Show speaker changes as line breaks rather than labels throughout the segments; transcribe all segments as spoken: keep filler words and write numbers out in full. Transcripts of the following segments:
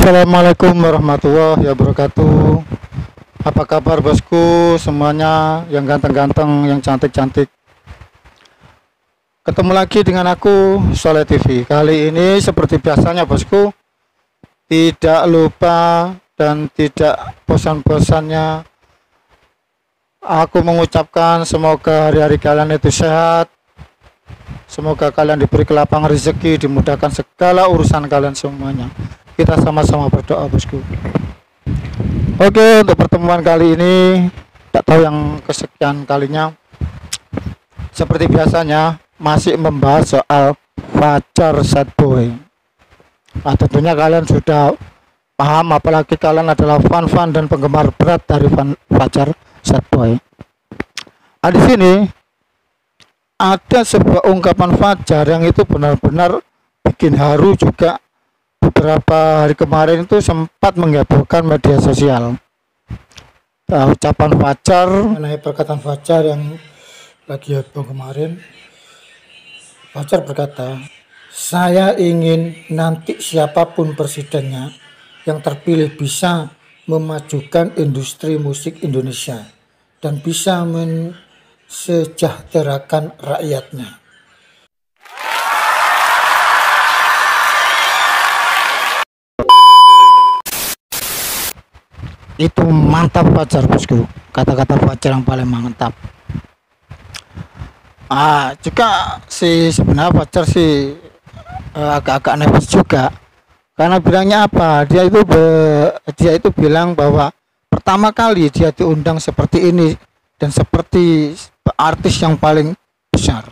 Assalamualaikum warahmatullahi wabarakatuh. Apa kabar bosku semuanya, yang ganteng-ganteng, yang cantik-cantik? Ketemu lagi dengan aku Soleh T V. Kali ini seperti biasanya bosku, tidak lupa dan tidak bosan-bosannya aku mengucapkan semoga hari-hari kalian itu sehat. Semoga kalian diberi kelapangan rezeki, dimudahkan segala urusan kalian semuanya. Kita sama-sama berdoa bosku. Oke, untuk pertemuan kali ini, tak tahu yang kesekian kalinya, seperti biasanya masih membahas soal Fajar Sad Boy. Nah, tentunya kalian sudah paham, apalagi kalian adalah fan-fan dan penggemar berat dari fan Fajar Sad Boy. Nah, di sini ada sebuah ungkapan Fajar yang itu benar-benar bikin haru juga. Beberapa hari kemarin itu sempat menghebohkan media sosial. Nah, ucapan Fajar mengenai perkataan Fajar yang lagi heboh kemarin. Fajar berkata, "Saya ingin nanti siapapun presidennya yang terpilih bisa memajukan industri musik Indonesia dan bisa mensejahterakan rakyatnya." Itu mantap Fajar bosku, kata-kata Fajar yang paling mantap. Ah, juga si sebenarnya Fajar sih eh, agak-agak nervous juga, karena bilangnya apa, dia itu be, dia itu bilang bahwa pertama kali dia diundang seperti ini dan seperti artis yang paling besar.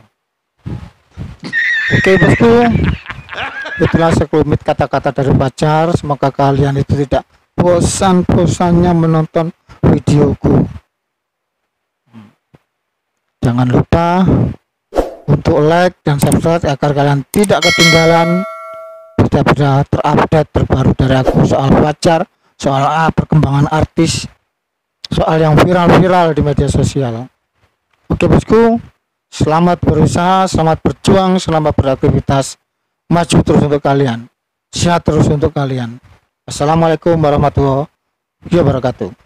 Oke bosku, itulah sekelumit kata-kata dari Fajar. Semoga kalian itu tidak bosan-bosannya menonton videoku. Jangan lupa untuk like dan subscribe agar kalian tidak ketinggalan berita-berita terupdate terbaru dari aku soal Fajar, soal ah, perkembangan artis, soal yang viral-viral di media sosial. Oke bosku, selamat berusaha, selamat berjuang, selamat beraktivitas, maju terus untuk kalian, sehat terus untuk kalian. Assalamualaikum warahmatullahi wabarakatuh.